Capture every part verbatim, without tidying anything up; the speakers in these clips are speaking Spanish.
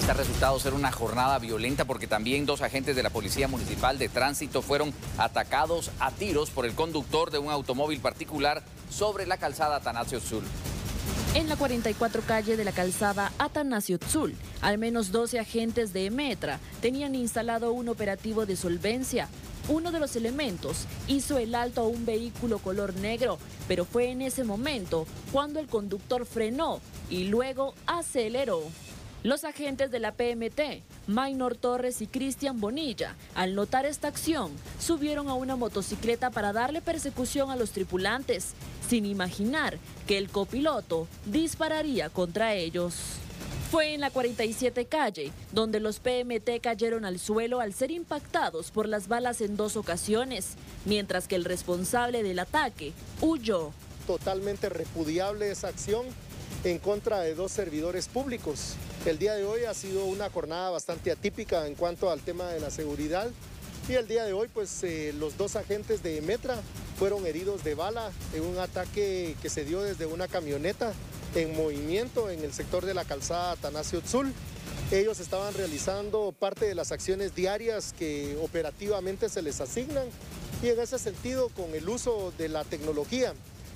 Esta ha resultado ser una jornada violenta porque también dos agentes de la Policía Municipal de Tránsito fueron atacados a tiros por el conductor de un automóvil particular sobre la calzada Atanasio Tzul. En la cuarenta y cuatro calle de la calzada Atanasio Tzul, al menos doce agentes de Emetra tenían instalado un operativo de solvencia. Uno de los elementos hizo el alto a un vehículo color negro, pero fue en ese momento cuando el conductor frenó y luego aceleró. Los agentes de la P M T, Maynor Torres y Cristian Bonilla, al notar esta acción, subieron a una motocicleta para darle persecución a los tripulantes, sin imaginar que el copiloto dispararía contra ellos. Fue en la cuarenta y siete calle, donde los P M T cayeron al suelo al ser impactados por las balas en dos ocasiones, mientras que el responsable del ataque huyó. Totalmente repudiable esa acción en contra de dos servidores públicos. El día de hoy ha sido una jornada bastante atípica en cuanto al tema de la seguridad y el día de hoy pues eh, los dos agentes de Emetra fueron heridos de bala en un ataque que se dio desde una camioneta en movimiento en el sector de la calzada Atanasio Tzul. Ellos estaban realizando parte de las acciones diarias que operativamente se les asignan y en ese sentido, con el uso de la tecnología,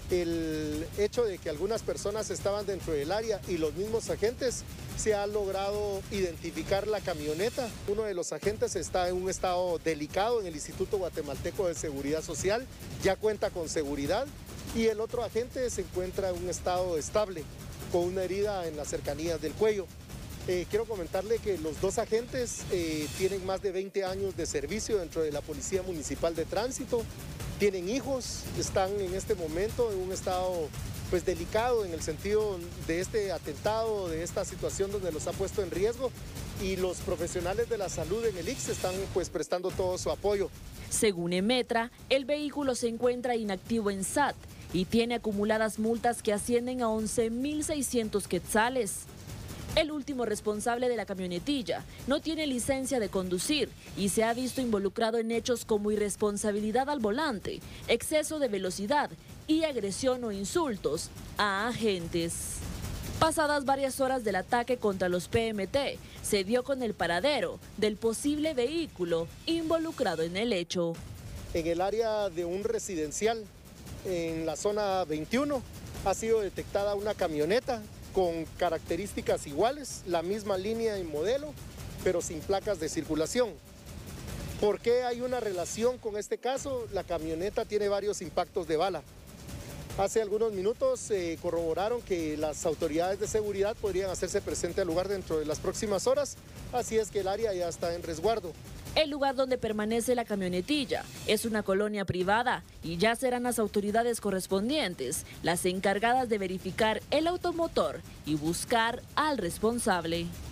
el hecho de que algunas personas estaban dentro del área y los mismos agentes, se ha logrado identificar la camioneta. Uno de los agentes está en un estado delicado en el Instituto Guatemalteco de Seguridad Social, ya cuenta con seguridad, y el otro agente se encuentra en un estado estable, con una herida en las cercanías del cuello. Eh, quiero comentarle que los dos agentes eh, tienen más de veinte años de servicio dentro de la Policía Municipal de Tránsito, tienen hijos, están en este momento en un estado pues delicado en el sentido de este atentado, de esta situación donde los ha puesto en riesgo, y los profesionales de la salud en el I C S están pues prestando todo su apoyo. Según Emetra, el vehículo se encuentra inactivo en S A T y tiene acumuladas multas que ascienden a once mil seiscientos quetzales. El último responsable de la camionetilla no tiene licencia de conducir y se ha visto involucrado en hechos como irresponsabilidad al volante, exceso de velocidad y agresión o insultos a agentes. Pasadas varias horas del ataque contra los P M T, se dio con el paradero del posible vehículo involucrado en el hecho. En el área de un residencial, en la zona veintiuno, ha sido detectada una camioneta con características iguales, la misma línea y modelo, pero sin placas de circulación. ¿Por qué hay una relación con este caso? La camioneta tiene varios impactos de bala. Hace algunos minutos eh, corroboraron que las autoridades de seguridad podrían hacerse presente al lugar dentro de las próximas horas, así es que el área ya está en resguardo. El lugar donde permanece la camionetilla es una colonia privada y ya serán las autoridades correspondientes las encargadas de verificar el automotor y buscar al responsable.